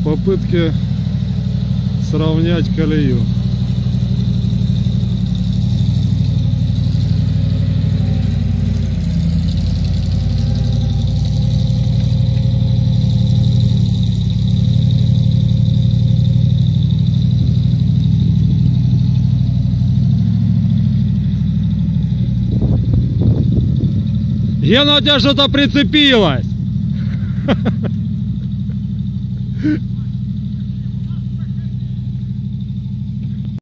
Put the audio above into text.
в попытке сравнять колею. Гена, у тебя что-то прицепилось.